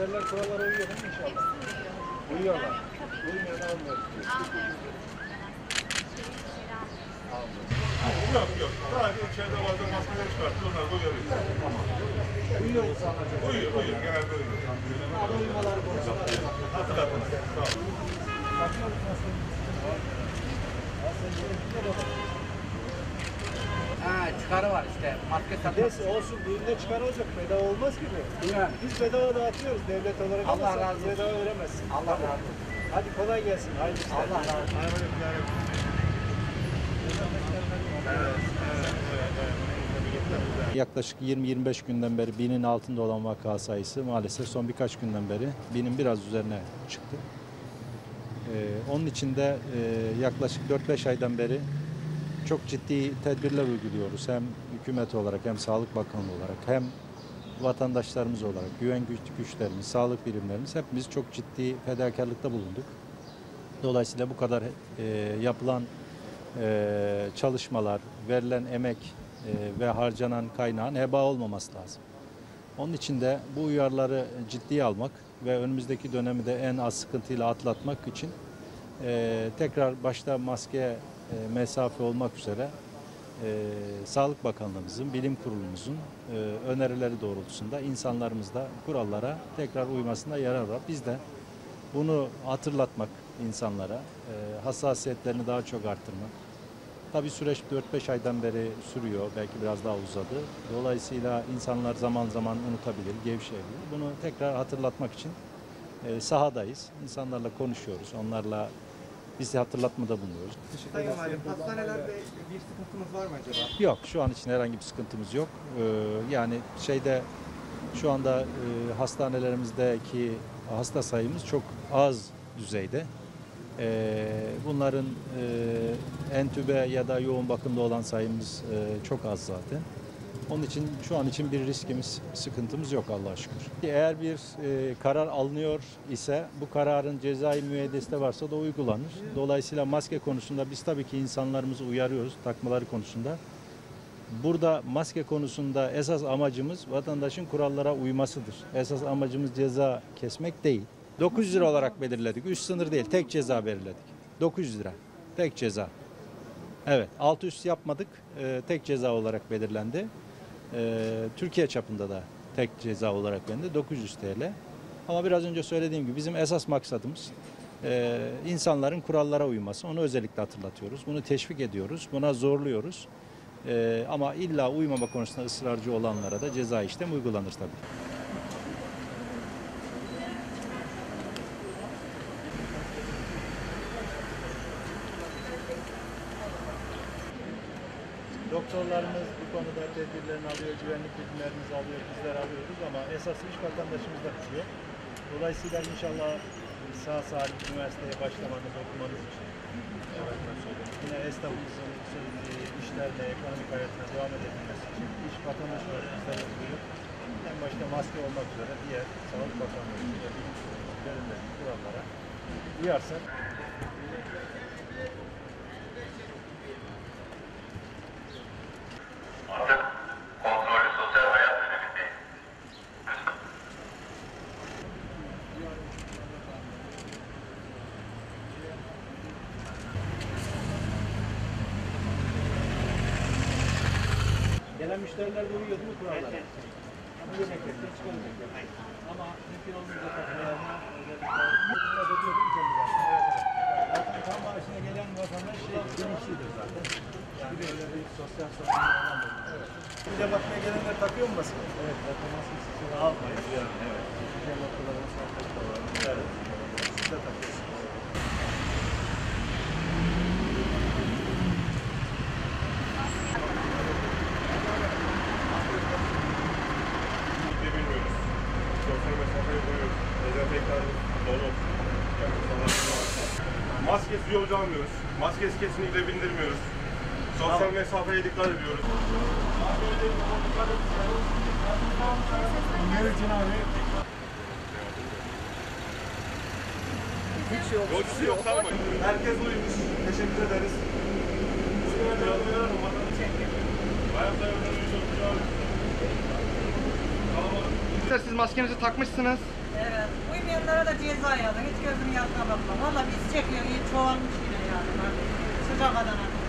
müşteriler kurallara uyuyor değil mi inşallah? Uyuyorlar. Uyumayan almıyoruz. Yok yok. Sadece içeride bazen maskeleri çıkartıyor. Onlar da uyuyor. Uyuyor insanlar. Uyuyor. Genelde uyuyor. Ama uyumaları konusunda. Hatırlatın. Sağ olun. Çıkarı var işte. Market satmak. Neyse olsun, düğünde çıkar olacak. Bedava olmaz ki bu. Yani. Biz bedava dağıtıyoruz devlet olarak. Allah ama razı olsun. bedava veremezsin. Allah razı olsun. Hadi kolay gelsin. Hayırlı işler. Allah razı olsun. Yaklaşık 20-25 günden beri 1000'in altında olan vaka sayısı maalesef son birkaç günden beri 1000'in biraz üzerine çıktı. Onun için de yaklaşık 4-5 aydan beri çok ciddi tedbirler uyguluyoruz. Hem hükümet olarak hem Sağlık Bakanlığı olarak hem vatandaşlarımız olarak güven güçlerimiz, sağlık birimlerimiz hepimiz çok ciddi fedakarlıkta bulunduk. Dolayısıyla bu kadar yapılan çalışmalar, verilen emek ve harcanan kaynağın heba olmaması lazım. Onun için de bu uyarıları ciddiye almak ve önümüzdeki dönemi de en az sıkıntıyla atlatmak için tekrar başta maske, mesafe olmak üzere Sağlık Bakanlığımızın, Bilim Kurulumuzun önerileri doğrultusunda insanlarımız da kurallara tekrar uymasında yarar var. Biz de bunu hatırlatmak insanlara, hassasiyetlerini daha çok arttırmak. Tabii süreç 4-5 aydan beri sürüyor, belki biraz daha uzadı. Dolayısıyla insanlar zaman zaman unutabilir, gevşeyebilir. Bunu tekrar hatırlatmak için sahadayız. İnsanlarla konuşuyoruz, onlarla biz de hatırlatmada bulunuyoruz. Sayın Valim, hastanelerde bir sıkıntımız var mı acaba? Yok, şu an için herhangi bir sıkıntımız yok. Yani şu anda hastanelerimizdeki hasta sayımız çok az düzeyde. Bunların entübe ya da yoğun bakımda olan sayımız çok az zaten. Onun için şu an için bir riskimiz, sıkıntımız yok Allah'a şükür. Eğer bir karar alınıyor ise bu kararın cezai müeyyidesi de varsa da uygulanır. Dolayısıyla maske konusunda biz tabii ki insanlarımızı uyarıyoruz takmaları konusunda. Burada maske konusunda esas amacımız vatandaşın kurallara uymasıdır. Esas amacımız ceza kesmek değil. 900 lira olarak belirledik. Üst sınır değil. Tek ceza belirledik. 900 lira. Tek ceza. Evet. Alt üst yapmadık. Tek ceza olarak belirlendi. Türkiye çapında da tek ceza olarak belirlendi. 900 TL. Ama biraz önce söylediğim gibi bizim esas maksadımız insanların kurallara uyması. Onu özellikle hatırlatıyoruz. Bunu teşvik ediyoruz. Buna zorluyoruz. Ama illa uymama konusunda ısrarcı olanlara da ceza işlem uygulanır tabii. Doktorlarımız bu konuda tedbirlerini alıyor, güvenlik birimlerimiz alıyor, bizler alıyoruz ama esas iş vatandaşımızda düşüyor. Dolayısıyla inşallah sağ salim üniversiteye başlamanız, okumanız için yine esnafımızın işlerle, ekonomik hayatına devam edebilmesi için iş vatandaş olarak bizler yapıyor. En başta maske olmak üzere diğer Sağlık Bakanlığı ve bilim kurulları kurallara uyarsak kontrollü sosyal hayat dönemindeyiz. gelen müşteriler de uyuyor değil mi kurallara? Ama bu şekilde çıkamayacak. Ama mümkün olduğunca takılarına zaten kan bağışına gelen vatandaş bilinçlidir zaten. Yani böyle bir sosyal sorumluluğundan dolayı. Evet. Bize bakmaya gelenler takıyor mu maske? Evet, zaten maskesiz almayız. Yani, evet. Bize bakıların sohbette var. Evet. Siz de takıyorsunuz. Bilmiyoruz. Sosyal mesafeyi koyuyoruz. Dezenfektanımız dolu. Maskesiz yolcu almıyoruz. Maskesi kesinlikle bindirmiyoruz. Sosyal mesafeye dikkat ediyoruz. Meriç'in abi. Hiç yok. Yolcusu yok sanmayın. Herkes uyumuş. Teşekkür ederiz. Siz maskenizi takmışsınız. Evet. Uymayanlara da ceza yazın. Hiç gözünün yaşına bakma. Valla biz çekiyor. İyi çoğalmış yine yani. Sıcak Adana'da.